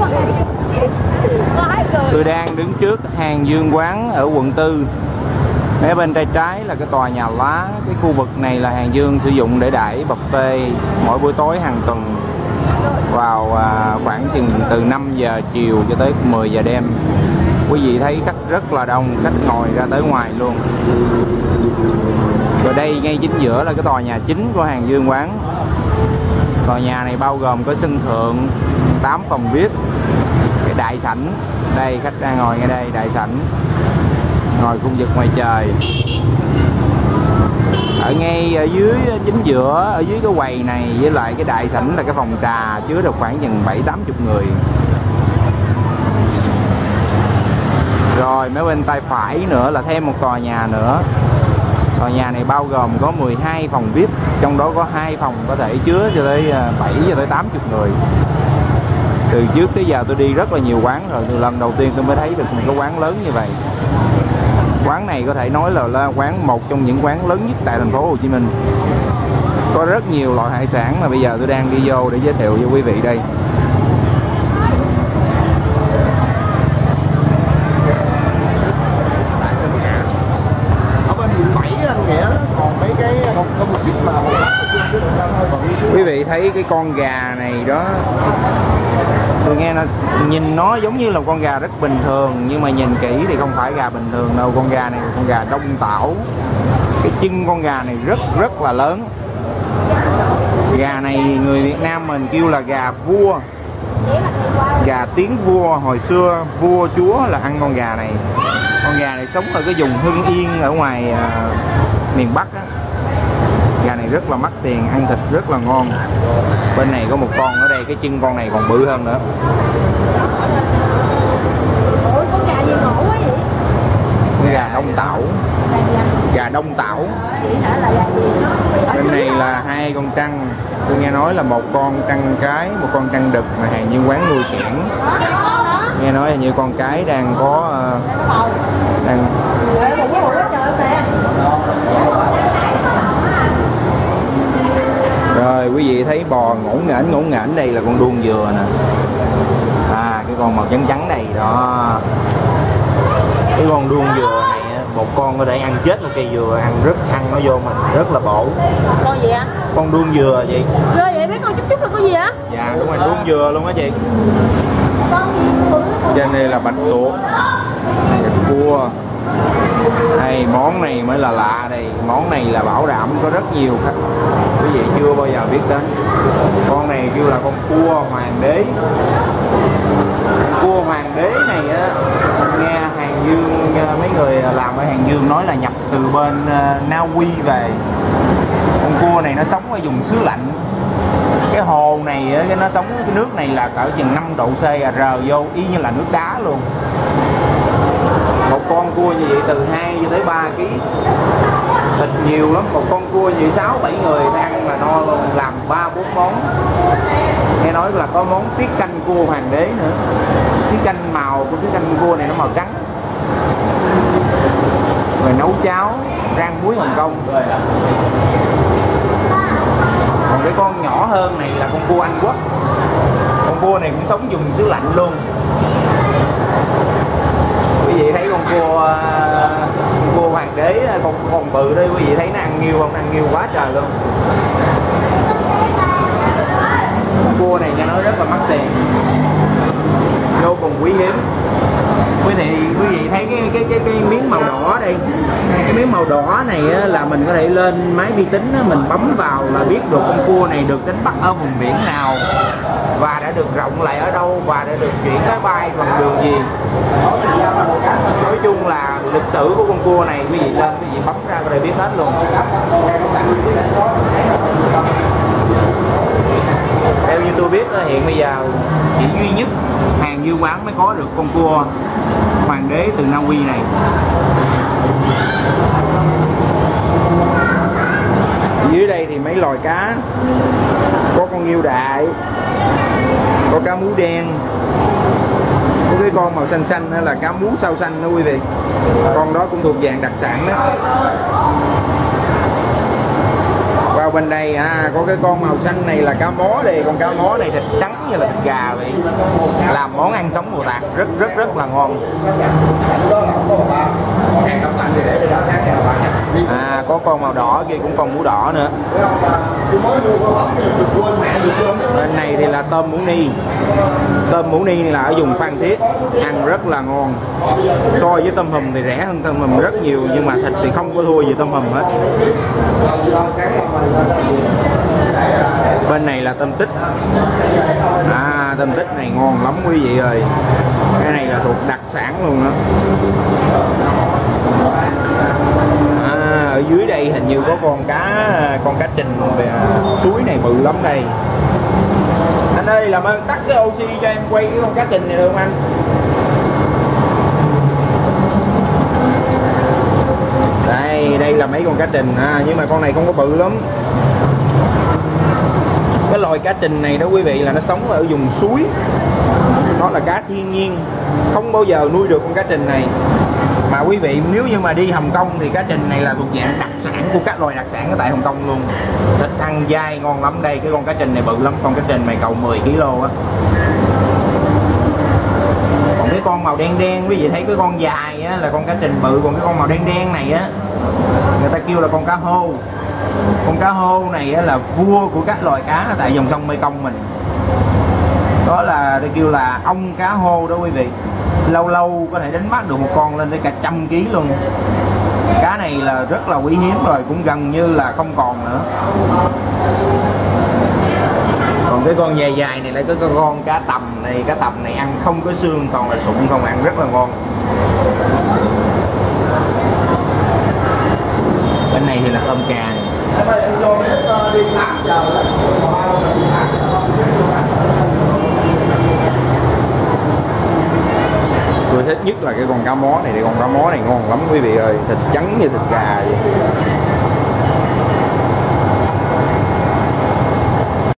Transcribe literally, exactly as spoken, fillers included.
Tôi đang đứng trước hàng Dương Quán ở quận tư. Phía bên tay trái là cái tòa nhà lá. Cái khu vực này là hàng Dương sử dụng để đãi buffet mỗi buổi tối hàng tuần vào à, khoảng chừng từ năm giờ chiều cho tới mười giờ đêm. Quý vị thấy khách rất là đông, khách ngồi ra tới ngoài luôn. Và đây ngay chính giữa là cái tòa nhà chính của hàng Dương Quán. Tòa nhà này bao gồm có sân thượng, tám phòng vi ai pi, cái đại sảnh. Đây khách đang ngồi ngay đây, đại sảnh. Ngồi khu vực ngoài trời. Ở ngay ở dưới chính giữa, ở dưới cái quầy này với lại cái đại sảnh là cái phòng trà chứa được khoảng chừng bảy tám chục người. Rồi mấy bên tay phải nữa là thêm một tòa nhà nữa. Tòa nhà này bao gồm có mười hai phòng vi ai pi, trong đó có hai phòng có thể chứa cho tới bảy cho tới tám chục người. Từ trước tới giờ tôi đi rất là nhiều quán rồi, từ lần đầu tiên tôi mới thấy được một cái quán lớn như vậy. Quán này có thể nói là, là quán một trong những quán lớn nhất tại thành phố Hồ Chí Minh. Có rất nhiều loại hải sản mà bây giờ tôi đang đi vô để giới thiệu cho quý vị đây. Quý vị thấy cái con gà này đó, tôi nghe nó nhìn nó giống như là con gà rất bình thường, nhưng mà nhìn kỹ thì không phải gà bình thường đâu. Con gà này là con gà Đông Tảo. Cái chân con gà này rất rất là lớn. Gà này người Việt Nam mình kêu là gà vua, gà tiếng vua. Hồi xưa vua chúa là ăn con gà này. Con gà này sống ở cái vùng Hưng Yên ở ngoài à, miền Bắc á. Gà này rất là mắc tiền, ăn thịt rất là ngon. Bên này có một con ở đây, cái chân con này còn bự hơn nữa. Ủa, con gà gì ngộ quá vậy? Con gà Đông Tảo. Gà Đông Tảo. Bên này là hai con trăng. Tôi nghe nói là một con trăng cái, một con trăng đực mà hàng Dương Quán nuôi kiển. Nghe nói là như con cái đang có uh, đang Rồi quý vị thấy bò ngổn nghển ngổn nghển, đây là con đuông dừa nè. À cái con màu trắng trắng này đó. Cái con đuông dừa này một con có thể ăn chết một cây dừa, ăn rất ăn nó vô mình rất là bổ. Con gì ạ? Con đuông dừa chị. Rồi vậy biết con chút chút là con gì ạ? Dạ đúng rồi, đuông dừa luôn á chị. Trên đây là bạch tuộc, cua. Đây món này mới là lạ đây. Món này là bảo đảm có rất nhiều khách quý vị chưa bao giờ biết đến. Con này kêu là con cua hoàng đế. Con cua hoàng đế này á, nghe hàng Dương, mấy người làm ở hàng Dương nói là nhập từ bên uh, Na Uy về. Con cua này nó sống ở vùng xứ lạnh. Cái hồ này á, cái nó sống cái nước này là cỡ chừng năm độ C, à, rờ vô y như là nước đá luôn. Một con cua như vậy từ hai cho tới ba ký. Thịt nhiều lắm, một con cua như sáu bảy người ăn là no luôn, làm ba bốn món. Nghe nói là có món tiết canh cua hoàng đế nữa. Tiết canh màu của tiết canh cua này nó màu trắng. Rồi nấu cháo, rang muối Hồng Kông. Còn cái con nhỏ hơn này là con cua Anh Quốc. Con cua này cũng sống vùng xứ lạnh luôn. Quý vị thấy con cua con cua hoàng đế, con con bự đây, quý vị thấy nó ăn nghiêu không? Ăn nghiêu quá trời luôn. Con cua này nghe nói rất là mắc tiền, vô cùng quý hiếm. Quý vị quý vị thấy cái cái cái cái miếng màu đỏ đây, cái miếng màu đỏ này á, là mình có thể lên máy vi tính á, mình bấm vào là biết được con cua này được đánh bắt ở vùng biển nào và đã được rộng lại ở đâu và đã được chuyển máy bay bằng đường gì. Nói chung là lịch sử của con cua này quý vị lên quý vị bấm ra có thể biết hết luôn. Theo như tôi biết hiện bây giờ chỉ duy nhất hàng Dương Quán mới có được con cua hoàng đế từ Na Uy này. Dưới đây thì mấy loài cá, có con nghêu đại, có cá mú đen, có cái con màu xanh xanh đó là cá mú sao xanh đó quý vị. Con đó cũng thuộc dạng đặc sản đó. Vào bên đây à, có cái con màu xanh này là cá mó đây. Con cá mó này thịt trắng như là thịt gà vậy, làm món ăn sống Bồ Tát rất rất rất là ngon. À, có con màu đỏ kia cũng con mũ đỏ nữa. Bên này thì là tôm mũ ni. Tôm mũ ni là ở vùng Phan Thiết, ăn rất là ngon. So với tôm hùm thì rẻ hơn tôm hùm rất nhiều, nhưng mà thịt thì không có thua gì tôm hùm hết. Bên này là tôm tích. À, tôm tích này ngon lắm quý vị ơi. Cái này là thuộc đặc sản luôn đó. À, ở dưới đây hình như có con cá con cá trình về suối này bự lắm đây. Anh ơi, làm ơn tắt cái oxy cho em quay cái con cá trình này được không anh? Đây, đây là mấy con cá trình, à, nhưng mà con này không có bự lắm. Cái loài cá trình này đó quý vị là nó sống ở vùng suối. Nó là cá thiên nhiên, không bao giờ nuôi được con cá trình này. Mà quý vị nếu như mà đi Hồng Kông thì cá trình này là thuộc dạng đặc sản của các loài đặc sản ở tại Hồng Kông luôn. Thịt ăn dai ngon lắm đây. Cái con cá trình này bự lắm, con cá trình này cầu mười ki lô á. Còn cái con màu đen đen quý vị thấy cái con dài á là con cá trình bự, còn cái con màu đen đen này á người ta kêu là con cá hô. Con cá hô này á là vua của các loài cá ở tại dòng sông Mekong mình. Đó là tôi kêu là ong cá hô đó quý vị. Lâu lâu có thể đánh bắt được một con lên tới cả trăm ký luôn. Cá này là rất là quý hiếm rồi, cũng gần như là không còn nữa. Còn cái con dài dài này lại có cái con cá tầm này. Cá tầm này ăn không có xương, toàn là sụn không, ăn rất là ngon. Bên này thì là tôm cà này. Tôi thích nhất là cái con cá mó này, thì con cá mó này ngon lắm quý vị ơi, thịt trắng như thịt gà vậy.